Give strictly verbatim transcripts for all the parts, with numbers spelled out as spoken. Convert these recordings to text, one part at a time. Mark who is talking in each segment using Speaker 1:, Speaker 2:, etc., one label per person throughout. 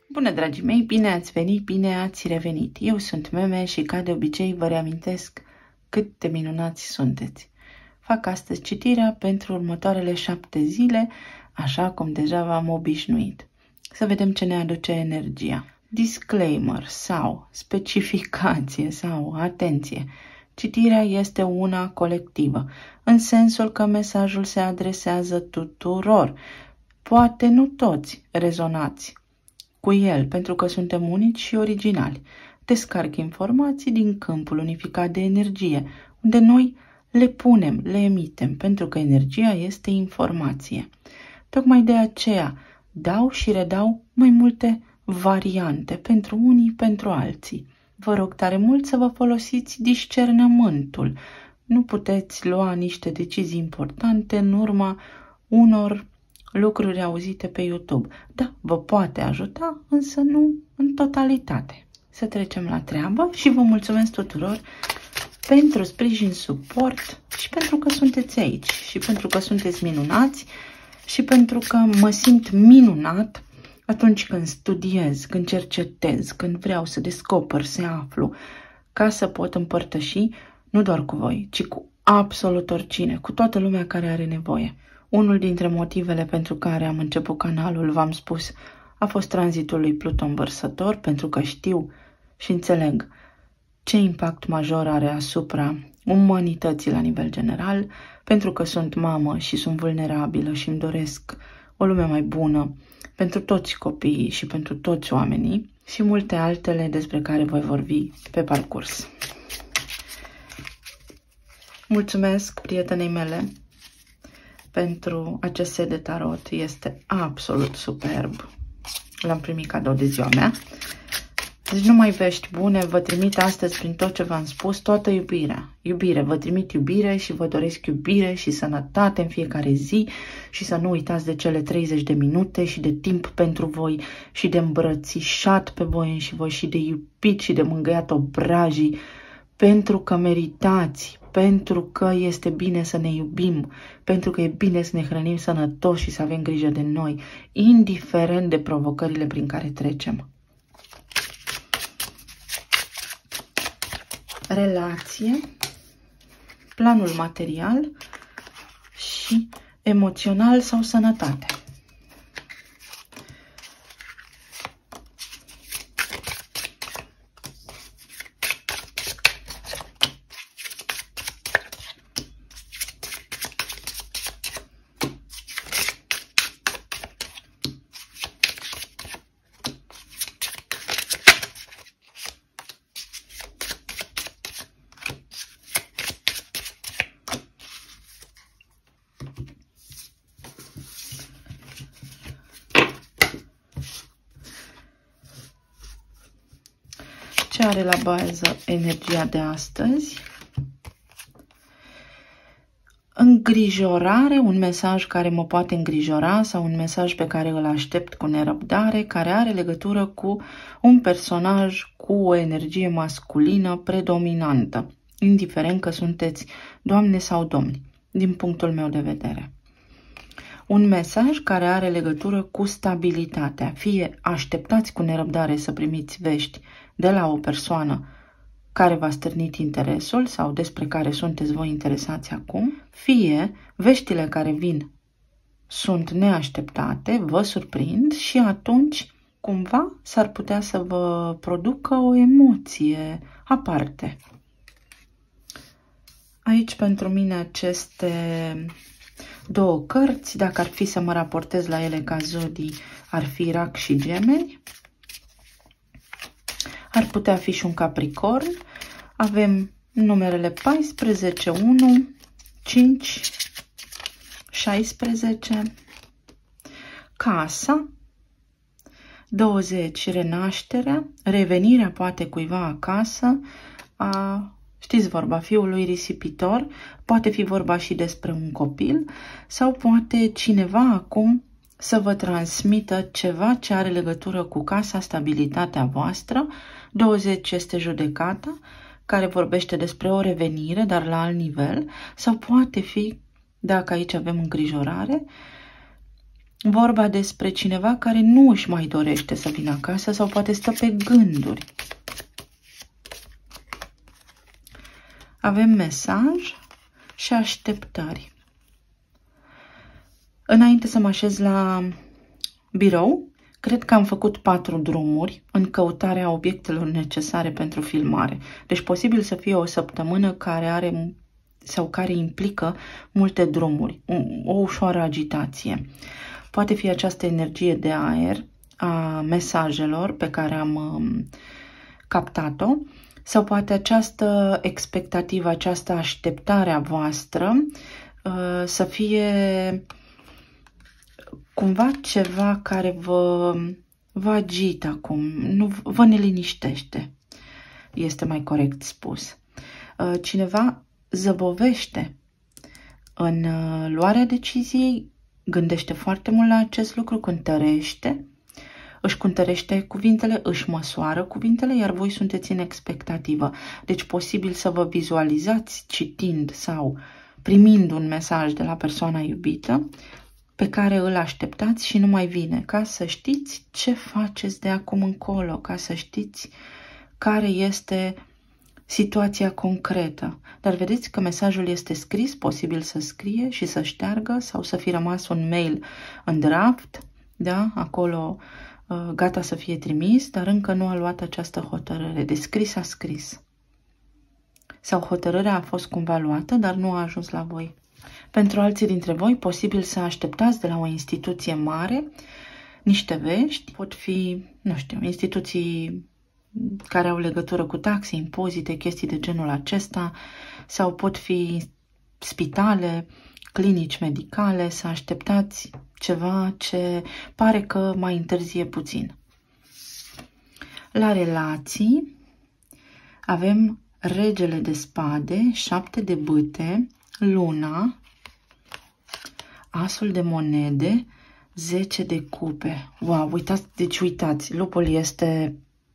Speaker 1: Bună, dragii mei, bine ați venit, bine ați revenit. Eu sunt Meme și, ca de obicei, vă reamintesc cât de minunați sunteți. Fac astăzi citirea pentru următoarele șapte zile, așa cum deja v-am obișnuit. Să vedem ce ne aduce energia. Disclaimer sau specificație sau atenție. Citirea este una colectivă, în sensul că mesajul se adresează tuturor. Poate nu toți rezonați cu el, pentru că suntem unici și originali. Descarc informații din câmpul unificat de energie, unde noi le punem, le emitem, pentru că energia este informație. Tocmai de aceea dau și redau mai multe variante, pentru unii, pentru alții. Vă rog tare mult să vă folosiți discernământul. Nu puteți lua niște decizii importante în urma unor lucruri auzite pe YouTube. Da, vă poate ajuta, însă nu în totalitate. Să trecem la treabă și vă mulțumesc tuturor pentru sprijin, suport și pentru că sunteți aici și pentru că sunteți minunați și pentru că mă simt minunat atunci când studiez, când cercetez, când vreau să descoper, să aflu, ca să pot împărtăși nu doar cu voi, ci cu absolut oricine, cu toată lumea care are nevoie. Unul dintre motivele pentru care am început canalul, v-am spus, a fost tranzitul lui Pluton Vărsător, pentru că știu și înțeleg ce impact major are asupra umanității la nivel general, pentru că sunt mamă și sunt vulnerabilă și îmi doresc o lume mai bună pentru toți copiii și pentru toți oamenii și multe altele despre care voi vorbi pe parcurs. Mulțumesc prietenei mele pentru acest set de tarot, este absolut superb. L-am primit cadou de ziua mea. Deci numai vești bune, vă trimit astăzi prin tot ce v-am spus, toată iubirea. Iubire, vă trimit iubire și vă doresc iubire și sănătate în fiecare zi și să nu uitați de cele treizeci de minute și de timp pentru voi și de îmbrățișat pe voi și voi și de iubit și de mângâiat obrajii, pentru că meritați, pentru că este bine să ne iubim, pentru că e bine să ne hrănim sănătoși și să avem grijă de noi, indiferent de provocările prin care trecem. Relație, planul material și emoțional sau sănătate. Ce are la bază energia de astăzi? Îngrijorare, un mesaj care mă poate îngrijora sau un mesaj pe care îl aștept cu nerăbdare, care are legătură cu un personaj cu o energie masculină predominantă, indiferent că sunteți doamne sau domni, din punctul meu de vedere. Un mesaj care are legătură cu stabilitatea, fie așteptați cu nerăbdare să primiți vești de la o persoană care v-a stârnit interesul sau despre care sunteți voi interesați acum, fie veștile care vin sunt neașteptate, vă surprind și atunci cumva s-ar putea să vă producă o emoție aparte. Aici pentru mine aceste două cărți, dacă ar fi să mă raportez la ele ca zodii, ar fi Rac și Gemeni. Ar putea fi și un Capricorn. Avem numerele paisprezece, unu, cinci, șaisprezece, Casa, douăzeci, Renașterea, revenirea poate cuiva acasă, a, știți vorba, fiului risipitor, poate fi vorba și despre un copil sau poate cineva acum să vă transmită ceva ce are legătură cu casa, stabilitatea voastră. douăzeci este Judecata, care vorbește despre o revenire, dar la alt nivel, sau poate fi, dacă aici avem îngrijorare, vorba despre cineva care nu își mai dorește să vină acasă sau poate stă pe gânduri. Avem mesaj și așteptări. Înainte să mă așez la birou, cred că am făcut patru drumuri în căutarea obiectelor necesare pentru filmare. Deci posibil să fie o săptămână care are sau care implică multe drumuri, o ușoară agitație. Poate fi această energie de aer a mesajelor pe care am um, captat-o, sau poate această expectativă, această așteptare a voastră uh, să fie cumva ceva care vă, vă agită acum, nu vă neliniștește, este mai corect spus. Uh, cineva zăbovește în uh, luarea deciziei, gândește foarte mult la acest lucru, cântărește, își cântărește cuvintele, își măsoară cuvintele, iar voi sunteți în expectativă. Deci posibil să vă vizualizați citind sau primind un mesaj de la persoana iubită pe care îl așteptați și nu mai vine, ca să știți ce faceți de acum încolo, ca să știți care este situația concretă. Dar vedeți că mesajul este scris, posibil să scrie și să șteargă sau să fi rămas un mail în draft, da, acolo gata să fie trimis, dar încă nu a luat această hotărâre. De scris a scris. Sau hotărârea a fost cumva luată, dar nu a ajuns la voi. Pentru alții dintre voi, posibil să așteptați de la o instituție mare niște vești. Pot fi, nu știu, instituții care au legătură cu taxe, impozite, chestii de genul acesta, sau pot fi spitale, clinici medicale, să așteptați ceva ce pare că mai întârzie puțin. La relații avem regele de spade, șapte de bâte, luna, asul de monede, zece de cupe. Wow, uitați, deci uitați, lupul este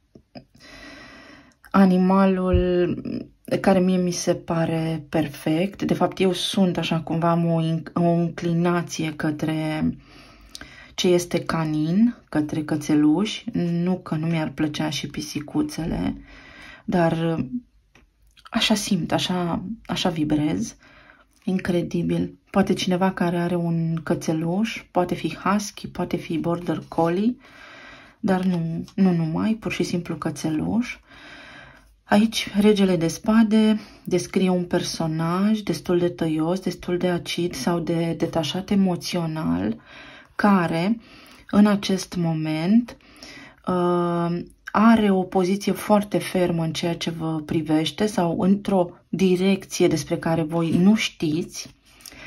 Speaker 1: animalul care mie mi se pare perfect. De fapt, eu sunt așa cumva, am o, o înclinație către ce este canin, către cățeluși. Nu că nu mi-ar plăcea și pisicuțele, dar așa simt, așa, așa vibrez. Incredibil. Poate cineva care are un cățeluș, poate fi husky, poate fi border collie, dar nu, nu numai, pur și simplu cățeluș. Aici, regele de spade descrie un personaj destul de tăios, destul de acid sau de detașat emoțional, care în acest moment uh, are o poziție foarte fermă în ceea ce vă privește sau într-o direcție despre care voi nu știți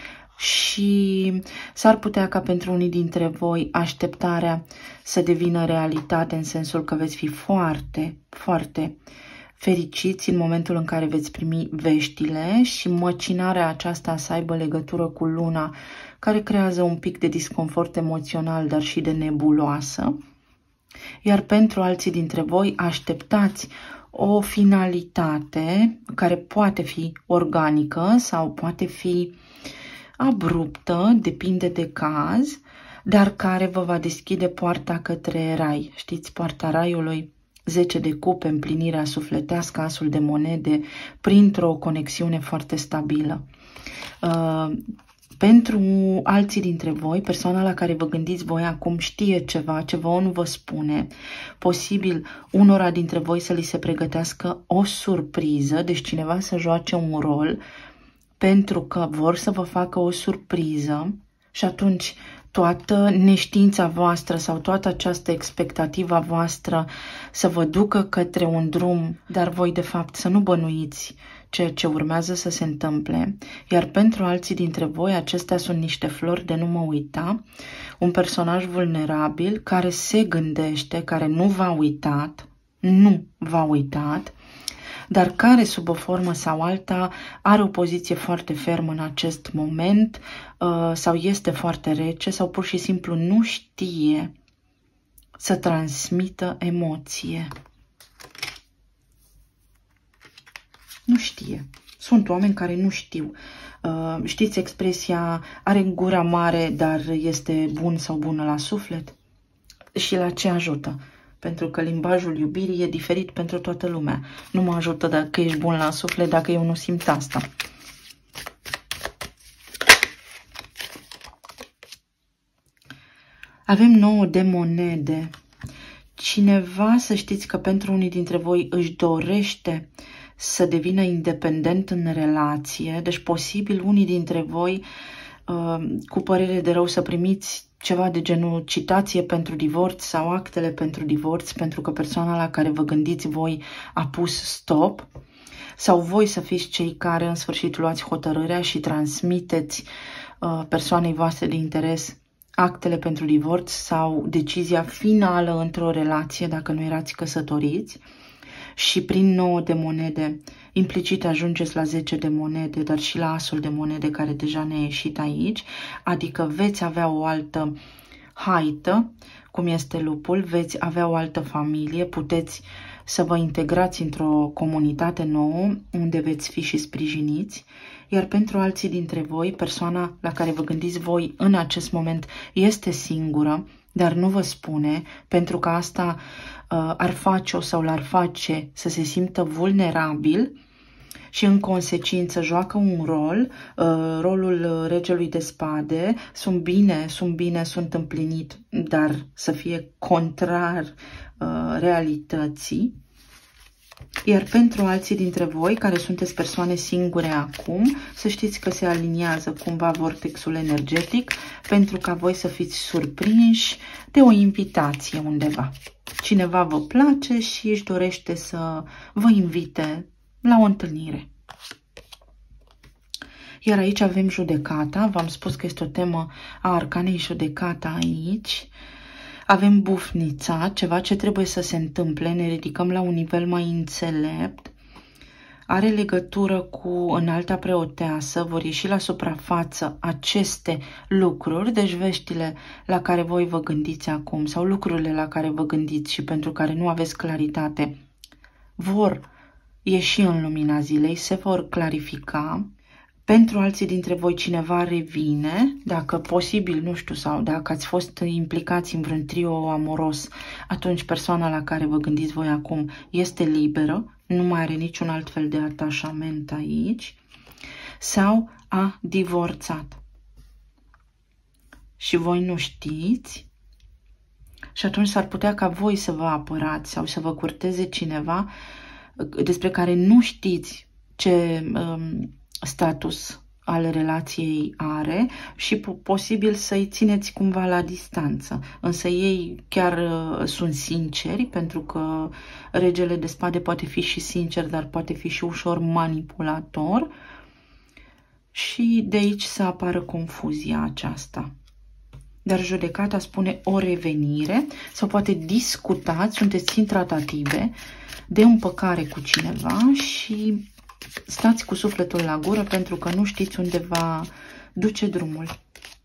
Speaker 1: și s-ar putea ca pentru unii dintre voi așteptarea să devină realitate în sensul că veți fi foarte, foarte fericiți în momentul în care veți primi veștile și măcinarea aceasta să aibă legătură cu luna, care creează un pic de disconfort emoțional, dar și de nebuloasă. Iar pentru alții dintre voi așteptați o finalitate care poate fi organică sau poate fi abruptă, depinde de caz, dar care vă va deschide poarta către rai. Știți, poarta raiului, zece de cupe, împlinirea sufletească, asul de monede, printr-o conexiune foarte stabilă. Uh, Pentru alții dintre voi, persoana la care vă gândiți voi acum știe ceva, ce vouă nu vă spune. Posibil unora dintre voi să li se pregătească o surpriză, deci cineva să joace un rol pentru că vor să vă facă o surpriză și atunci toată neștiința voastră sau toată această expectativă a voastră să vă ducă către un drum, dar voi de fapt să nu bănuiți ceea ce urmează să se întâmple, iar pentru alții dintre voi acestea sunt niște flori de nu mă uita, un personaj vulnerabil care se gândește, care nu v-a uitat, nu v-a uitat, dar care sub o formă sau alta are o poziție foarte fermă în acest moment sau este foarte rece sau pur și simplu nu știe să transmită emoție. Nu știe. Sunt oameni care nu știu. Uh, știți expresia are gura mare, dar este bun sau bună la suflet? Și la ce ajută? Pentru că limbajul iubirii e diferit pentru toată lumea. Nu mă ajută dacă ești bun la suflet, dacă eu nu simt asta. Avem nouă de monede. Cineva, să știți că pentru unii dintre voi își dorește să devină independent în relație. Deci posibil unii dintre voi cu părere de rău să primiți ceva de genul citație pentru divorț sau actele pentru divorț, pentru că persoana la care vă gândiți voi a pus stop, sau voi să fiți cei care în sfârșit luați hotărârea și transmiteți uh, persoanei voastre de interes actele pentru divorț sau decizia finală într-o relație dacă nu erați căsătoriți. Și prin nouă de monede, implicit ajungeți la zece de monede, dar și la asul de monede care deja ne-a ieșit aici, adică veți avea o altă haită, cum este lupul, veți avea o altă familie, puteți să vă integrați într-o comunitate nouă, unde veți fi și sprijiniți, iar pentru alții dintre voi, persoana la care vă gândiți voi în acest moment este singură, dar nu vă spune, pentru că asta uh, ar face-o sau l-ar face să se simtă vulnerabil și în consecință joacă un rol, uh, rolul regelui de spade, sunt bine, sunt bine, sunt împlinit, dar să fie contrar uh, realității. Iar pentru alții dintre voi, care sunteți persoane singure acum, să știți că se aliniază cumva vortexul energetic pentru ca voi să fiți surprinși de o invitație undeva. Cineva vă place și își dorește să vă invite la o întâlnire. Iar aici avem judecata. V-am spus că este o temă a arcanei judecata aici. Avem bufnița, ceva ce trebuie să se întâmple, ne ridicăm la un nivel mai înțelept. Are legătură cu înalta preoteasă, vor ieși la suprafață aceste lucruri, deci veștile la care voi vă gândiți acum sau lucrurile la care vă gândiți și pentru care nu aveți claritate, vor ieși în lumina zilei, se vor clarifica. Pentru alții dintre voi cineva revine, dacă posibil, nu știu, sau dacă ați fost implicați în vreun trio amoros, atunci persoana la care vă gândiți voi acum este liberă, nu mai are niciun alt fel de atașament aici, sau a divorțat. Și voi nu știți și atunci s-ar putea ca voi să vă apărați sau să vă curteze cineva despre care nu știți ce um, status al relației are și posibil să-i țineți cumva la distanță. Însă ei chiar uh, sunt sinceri, pentru că regele de spade poate fi și sincer, dar poate fi și ușor manipulator și de aici să apară confuzia aceasta. Dar judecata spune o revenire sau poate discutați, sunteți în tratative de împăcare cu cineva și stați cu sufletul la gură pentru că nu știți unde va duce drumul.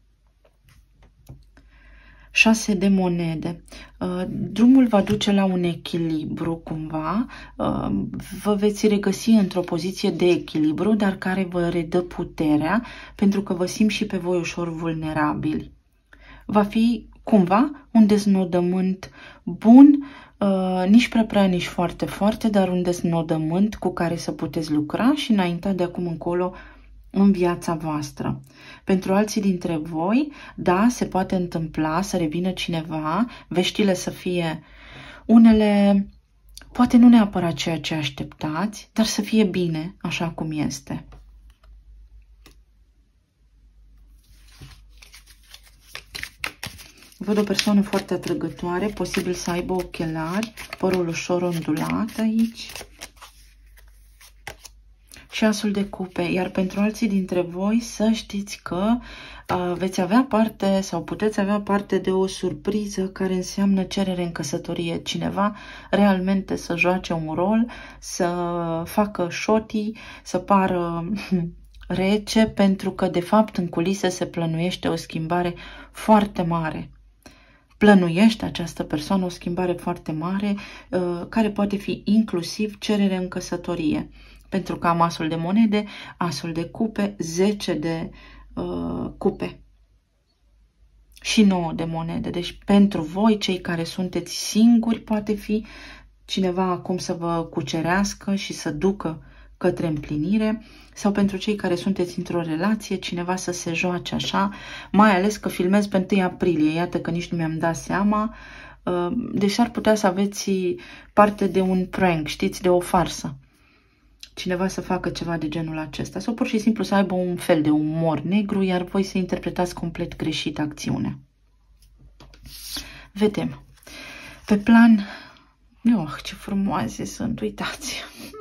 Speaker 1: Șase de monede. Drumul va duce la un echilibru cumva. Vă veți regăsi într-o poziție de echilibru, dar care vă redă puterea pentru că vă simt și pe voi ușor vulnerabili. Va fi cumva un deznodământ bun, Uh, nici prea prea, nici foarte foarte, dar un deznodământ cu care să puteți lucra și înainta de acum încolo în viața voastră. Pentru alții dintre voi, da, se poate întâmpla să revină cineva, veștile să fie unele, poate nu neapărat ceea ce așteptați, dar să fie bine așa cum este. Văd o persoană foarte atrăgătoare, posibil să aibă ochelari, părul ușor ondulat aici. Și asul de cupe. Iar pentru alții dintre voi să știți că uh, veți avea parte sau puteți avea parte de o surpriză care înseamnă cerere în căsătorie. Cineva realmente să joace un rol, să facă șotii, să pară rece, pentru că de fapt în culise se plănuiește o schimbare foarte mare. Plănuiește această persoană o schimbare foarte mare, care poate fi inclusiv cerere în căsătorie. pentru că am asul de monede, asul de cupe, zece de uh, cupe și nouă de monede. Deci pentru voi, cei care sunteți singuri, poate fi cineva acum să vă cucerească și să ducă către împlinire, sau pentru cei care sunteți într-o relație, cineva să se joace așa, mai ales că filmez pe întâi aprilie, iată că nici nu mi-am dat seama, deci ar putea să aveți parte de un prank, știți, de o farsă. Cineva să facă ceva de genul acesta, sau pur și simplu să aibă un fel de umor negru, iar voi să interpretați complet greșit acțiunea. Vedem. Pe plan... Oh, ce frumoase sunt, uitați!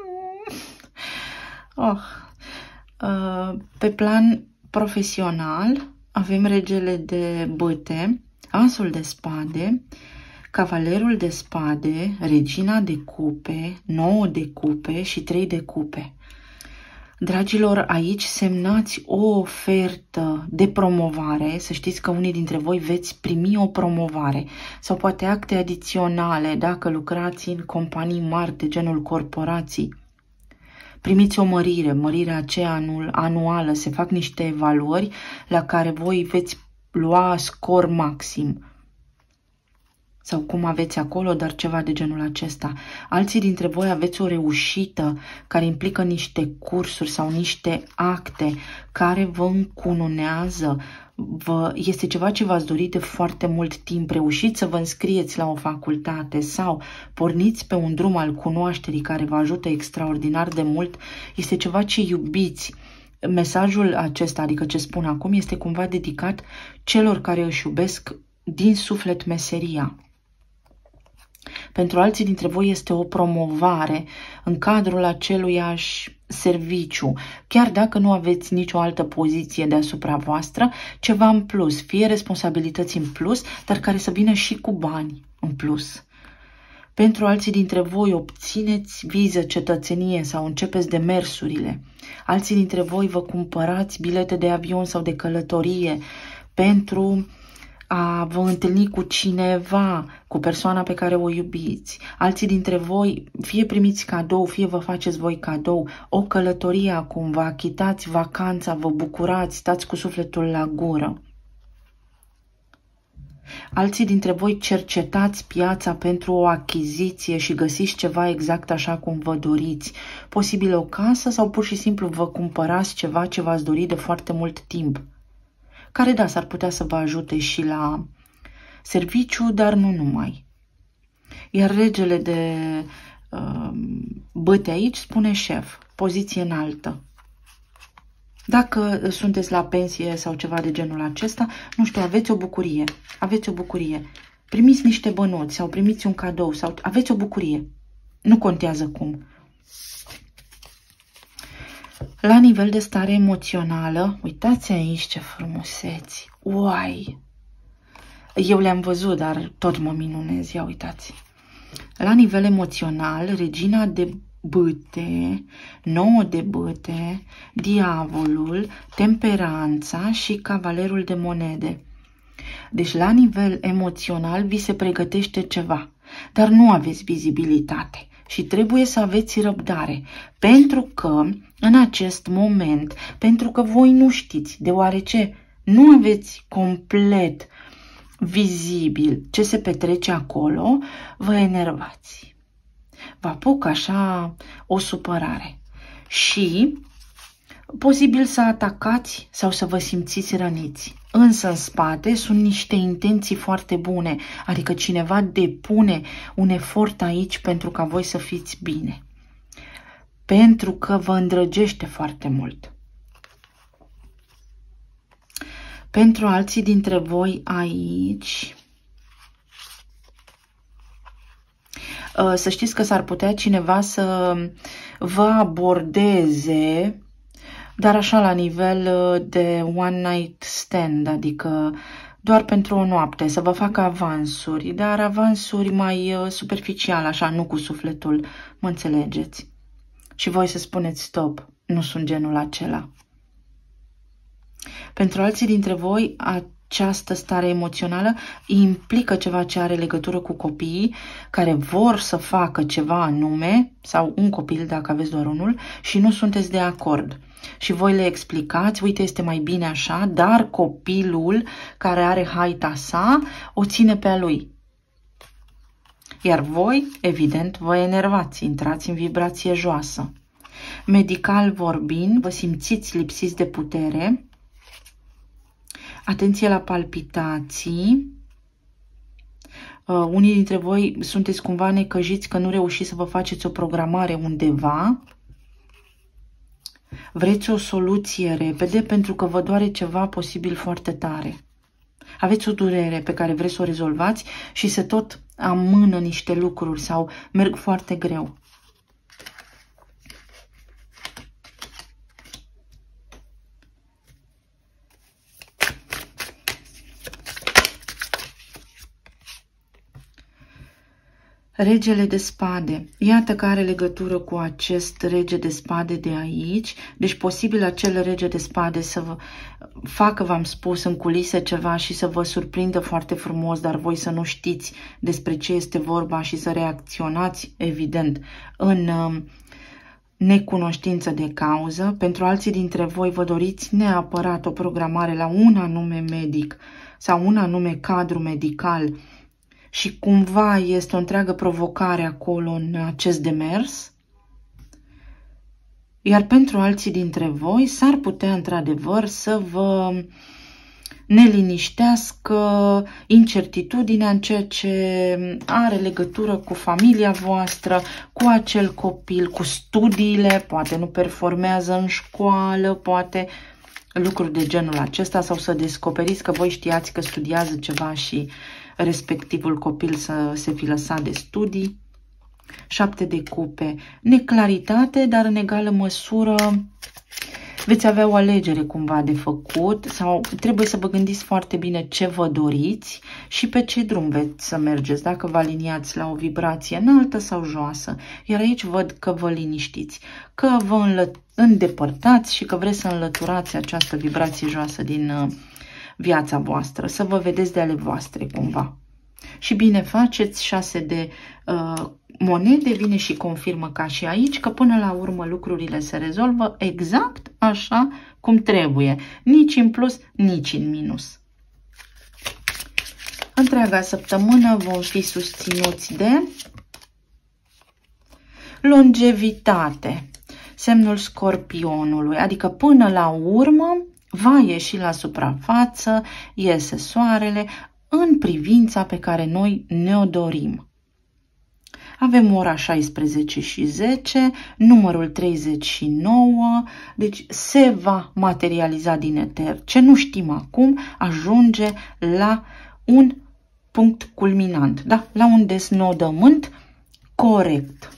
Speaker 1: Oh. Pe plan profesional avem regele de bâte, asul de spade, cavalerul de spade, regina de cupe, nouă de cupe și trei de cupe. Dragilor, aici semnați o ofertă de promovare, să știți că unii dintre voi veți primi o promovare sau poate acte adiționale dacă lucrați în companii mari de genul corporații. Primiți o mărire, mărirea aceea anul, anuală, se fac niște evaluări la care voi veți lua scor maxim. Sau cum aveți acolo, dar ceva de genul acesta. Alții dintre voi aveți o reușită care implică niște cursuri sau niște acte care vă încununează. Vă, este ceva ce v-ați dorit de foarte mult timp. Reușiți să vă înscrieți la o facultate sau porniți pe un drum al cunoașterii care vă ajută extraordinar de mult. Este ceva ce iubiți. Mesajul acesta, adică ce spun acum, este cumva dedicat celor care își iubesc din suflet meseria. Pentru alții dintre voi este o promovare în cadrul aceluiași serviciu, chiar dacă nu aveți nicio altă poziție deasupra voastră, ceva în plus, fie responsabilități în plus, dar care să vină și cu bani în plus. Pentru alții dintre voi obțineți viză, cetățenie sau începeți demersurile. Alții dintre voi vă cumpărați bilete de avion sau de călătorie pentru a vă întâlni cu cineva, cu persoana pe care o iubiți. Alții dintre voi fie primiți cadou, fie vă faceți voi cadou, o călătorie acum, vă achitați vacanța, vă bucurați, stați cu sufletul la gură. Alții dintre voi cercetați piața pentru o achiziție și găsiți ceva exact așa cum vă doriți. Posibil o casă sau pur și simplu vă cumpărați ceva ce v-ați dorit de foarte mult timp. Care, da, s-ar putea să vă ajute și la serviciu, dar nu numai. Iar regele de uh, bâte aici spune șef, poziție înaltă. Dacă sunteți la pensie sau ceva de genul acesta, nu știu, aveți o bucurie, aveți o bucurie. Primiți niște bănuți sau primiți un cadou sau aveți o bucurie. Nu contează cum. La nivel de stare emoțională, uitați aici ce frumuseți. Uai! Eu le-am văzut, dar tot mă minunez, ia uitați. La nivel emoțional, regina de bâte, nouă de bâte, diavolul, temperanța și cavalerul de monede. Deci la nivel emoțional vi se pregătește ceva, dar nu aveți vizibilitate. Și trebuie să aveți răbdare, pentru că în acest moment, pentru că voi nu știți, deoarece nu aveți complet vizibil ce se petrece acolo, vă enervați. Vă apucă așa o supărare și posibil să atacați sau să vă simțiți răniți. Însă în spate sunt niște intenții foarte bune, adică cineva depune un efort aici pentru ca voi să fiți bine. Pentru că vă îndrăgește foarte mult. Pentru alții dintre voi aici, să știți că s-ar putea cineva să vă abordeze, dar așa la nivel de one night stand, adică doar pentru o noapte, să vă facă avansuri, dar avansuri mai superficial, așa, nu cu sufletul, mă înțelegeți. Și voi să spuneți stop, nu sunt genul acela. Pentru alții dintre voi, această stare emoțională implică ceva ce are legătură cu copiii care vor să facă ceva anume, sau un copil dacă aveți doar unul, și nu sunteți de acord. Și voi le explicați, uite, este mai bine așa, dar copilul care are haita sa o ține pe a lui. Iar voi, evident, vă enervați, intrați în vibrație joasă. Medical vorbind, vă simțiți lipsiți de putere. Atenție la palpitații. Uh, unii dintre voi sunteți cumva necăjiți că nu reușiți să vă faceți o programare undeva. Vreți o soluție repede pentru că vă doare ceva posibil foarte tare. Aveți o durere pe care vreți să o rezolvați și se tot amână niște lucruri sau merg foarte greu. Regele de spade. Iată că are legătură cu acest rege de spade de aici. Deci posibil acel rege de spade să vă facă, v-am spus, în culise ceva și să vă surprindă foarte frumos, dar voi să nu știți despre ce este vorba și să reacționați, evident, în necunoștință de cauză. Pentru alții dintre voi vă doriți neapărat o programare la un anume medic sau un anume cadru medical și cumva este o întreagă provocare acolo în acest demers. Iar pentru alții dintre voi s-ar putea într-adevăr să vă neliniștească incertitudinea în ceea ce are legătură cu familia voastră, cu acel copil, cu studiile, poate nu performează în școală, poate lucruri de genul acesta, sau să descoperiți că voi știați că studiază ceva și respectivul copil să se fi lăsat de studii. Șapte de cupe. Neclaritate, dar în egală măsură veți avea o alegere cumva de făcut sau trebuie să vă gândiți foarte bine ce vă doriți și pe ce drum veți să mergeți, dacă vă aliniați la o vibrație înaltă sau joasă. Iar aici văd că vă liniștiți, că vă îndepărtați și că vreți să înlăturați această vibrație joasă din viața voastră, să vă vedeți de ale voastre cumva. Și bine faceți. Șase de uh, monede vine și confirmă ca și aici că până la urmă lucrurile se rezolvă exact așa cum trebuie. Nici în plus, nici în minus. Întreaga săptămână vom fi susținuți de longevitate, semnul Scorpionului, adică până la urmă va ieși la suprafață, iese soarele în privința pe care noi ne-o dorim. Avem ora șaisprezece și zece, numărul treizeci și nouă, deci se va materializa din eter. Ce nu știm acum ajunge la un punct culminant, da? La un desnodământ corect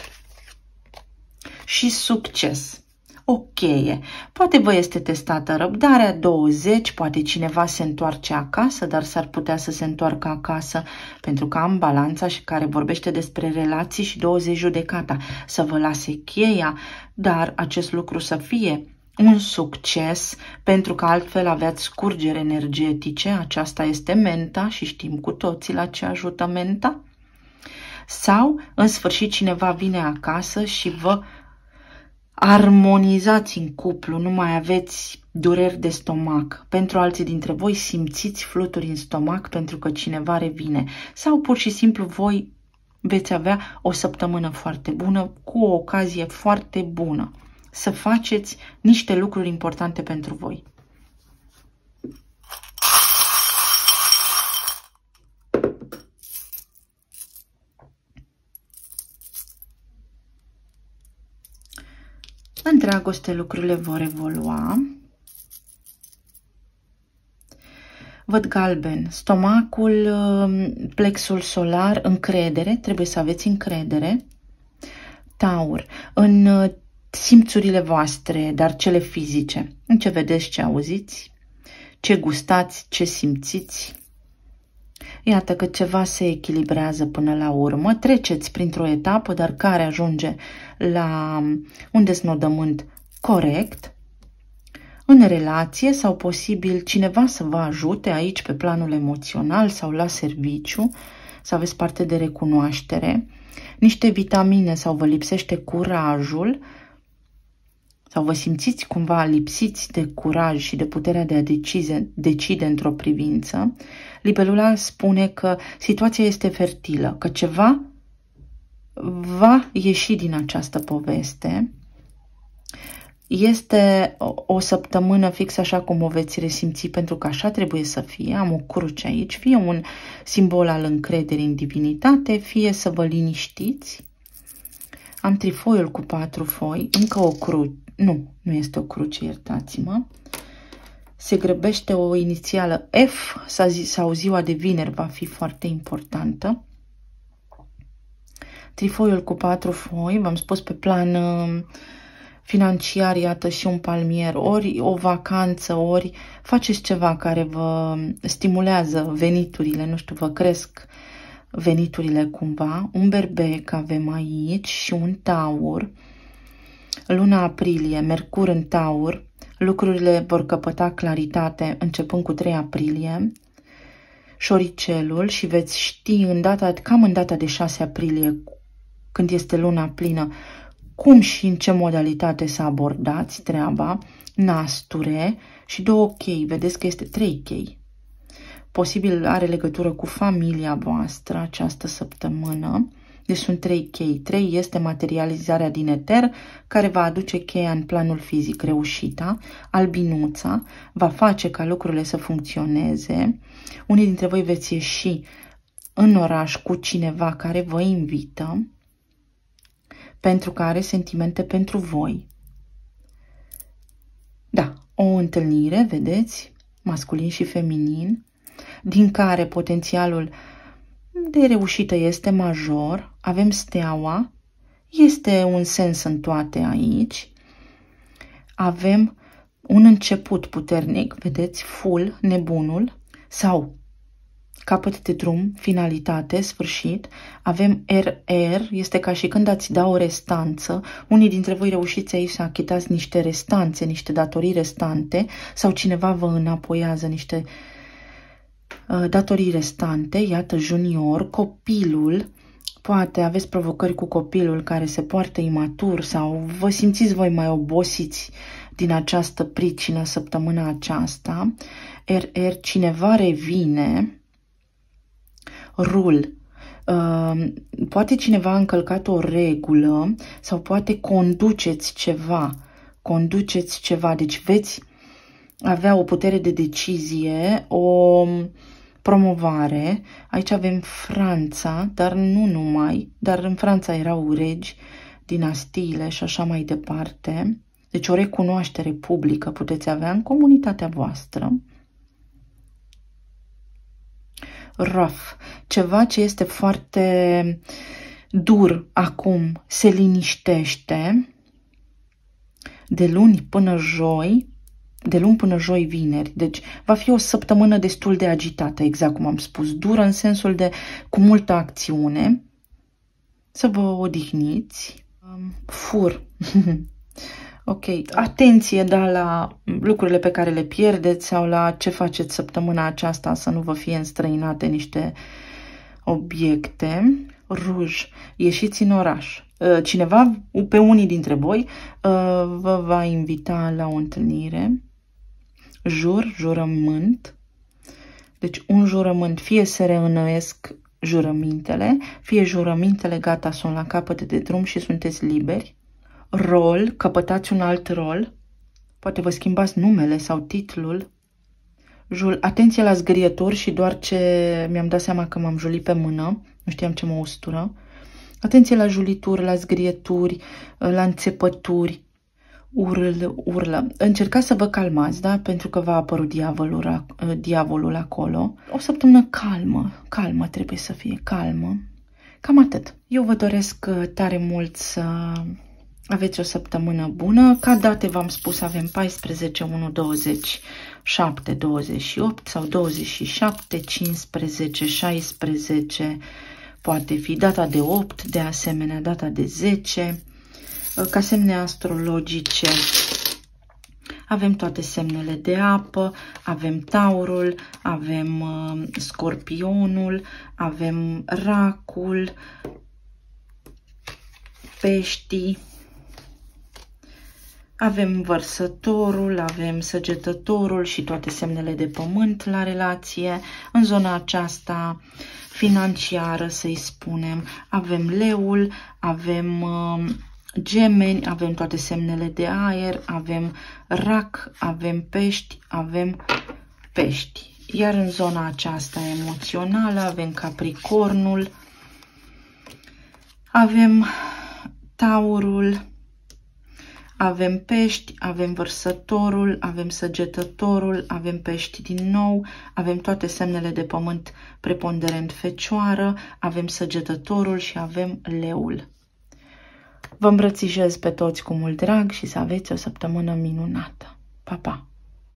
Speaker 1: și succes. O cheie. Poate vă este testată răbdarea, douăzeci, poate cineva se întoarce acasă, dar s-ar putea să se întoarcă acasă pentru că am balanța și care vorbește despre relații și douăzeci judecata, să vă lase cheia, dar acest lucru să fie un succes, pentru că altfel aveați scurgeri energetice, aceasta este menta și știm cu toții la ce ajută menta. Sau, în sfârșit, cineva vine acasă și vă armonizați în cuplu, nu mai aveți dureri de stomac. Pentru alții dintre voi simțiți fluturi în stomac pentru că cineva revine. Sau pur și simplu voi veți avea o săptămână foarte bună, cu o ocazie foarte bună. Să faceți niște lucruri importante pentru voi. În dragoste lucrurile vor evolua. Văd galben, stomacul, plexul solar, încredere, trebuie să aveți încredere. Taur, în simțurile voastre, dar cele fizice, în ce vedeți, ce auziți, ce gustați, ce simțiți. Iată că ceva se echilibrează până la urmă, treceți printr-o etapă, dar care ajunge la un desnodământ corect. în relație sau posibil cineva să vă ajute aici pe planul emoțional sau la serviciu, să aveți parte de recunoaștere, niște vitamine sau vă lipsește curajul sau vă simțiți cumva lipsiți de curaj și de puterea de a decide, decide într-o privință. Libelula spune că situația este fertilă, că ceva va ieși din această poveste. Este o săptămână fix așa cum o veți resimți, pentru că așa trebuie să fie. Am o cruce aici, fie un simbol al încrederii în divinitate, fie să vă liniștiți. Am trifoiul cu patru foi, încă o cruce, nu, nu este o cruce, iertați-mă. Se grăbește o inițială F sau ziua de vineri va fi foarte importantă. Trifoiul cu patru foi, v-am spus pe plan financiar, iată și un palmier, ori o vacanță, ori faceți ceva care vă stimulează veniturile, nu știu, vă cresc veniturile cumva. Un berbec avem aici și un taur. Luna aprilie, Mercur în taur, lucrurile vor căpăta claritate începând cu trei aprilie. Șoricelul și veți ști în data, cam în data de șase aprilie, când este luna plină, cum și în ce modalitate să abordați treaba. Nasture și două chei, vedeți că este trei chei. Posibil are legătură cu familia voastră această săptămână. Deci sunt trei chei. Trei este materializarea din eter, care va aduce cheia în planul fizic, reușita. Albinuța va face ca lucrurile să funcționeze. Unii dintre voi veți ieși în oraș cu cineva care vă invită, pentru că are sentimente pentru voi. Da, o întâlnire, vedeți, masculin și feminin, din care potențialul de reușită este major. Avem steaua, este un sens în toate aici. Avem un început puternic, vedeți, full, nebunul, sau capăt de drum, finalitate, sfârșit. Avem R R, este ca și când ați da o restanță. Unii dintre voi reușiți aici să achitați niște restanțe, niște datorii restante, sau cineva vă înapoiază niște uh, datorii restante. Iată, junior, copilul, poate aveți provocări cu copilul care se poartă imatur sau vă simțiți voi mai obosiți din această pricină săptămâna aceasta. R R, cineva revine. Rul. Uh, poate cineva a încălcat o regulă sau poate conduceți ceva. Conduceți ceva. Deci veți avea o putere de decizie, o promovare. Aici avem Franța, dar nu numai. Dar în Franța erau regi, dinastiile și așa mai departe. Deci o recunoaștere publică puteți avea în comunitatea voastră. Rough, ceva ce este foarte dur acum, se liniștește de luni până joi, de luni până joi vineri. Deci va fi o săptămână destul de agitată, exact cum am spus, dură în sensul de cu multă acțiune. Să vă odihniți. Fur. Ok, atenție, da, la lucrurile pe care le pierdeți sau la ce faceți săptămâna aceasta, să nu vă fie înstrăinate niște obiecte. Ruj, ieșiți în oraș. Cineva, pe unii dintre voi, vă va invita la o întâlnire. Jur, jurământ. Deci un jurământ, fie se reînnoiesc jurămintele, fie jurămintele gata, sunt la capăt de drum și sunteți liberi. Rol, căpătați un alt rol, poate vă schimbați numele sau titlul. Jul, atenție la zgârieturi și doar ce mi-am dat seama că m-am julit pe mână, nu știam ce mă ustură. Atenție la julituri, la zgârieturi, la înțepături, url, urlă. Încercați să vă calmați, da? Pentru că va apărut diavolul, diavolul acolo. O săptămână calmă, calmă trebuie să fie, calmă. Cam atât. Eu vă doresc tare mult să aveți o săptămână bună. Ca date v-am spus, avem paisprezece, unu, douăzeci, șapte, douăzeci și opt sau douăzeci și șapte, cincisprezece, șaisprezece, poate fi data de opt, de asemenea data de zece. Ca semne astrologice avem toate semnele de apă, avem Taurul, avem uh, Scorpionul, avem Racul, Peștii, avem Vărsătorul, avem Săgetătorul și toate semnele de pământ la relație. În zona aceasta financiară, să-i spunem, avem Leul, avem uh, Gemeni, avem toate semnele de aer, avem Rac, avem Pești, avem Pești. Iar în zona aceasta emoțională avem Capricornul, avem Taurul, avem Pești, avem Vărsătorul, avem Săgetătorul, avem Pești din nou, avem toate semnele de pământ preponderent Fecioară, avem Săgetătorul și avem Leul. Vă îmbrățișez pe toți cu mult drag și să aveți o săptămână minunată. Pa, pa!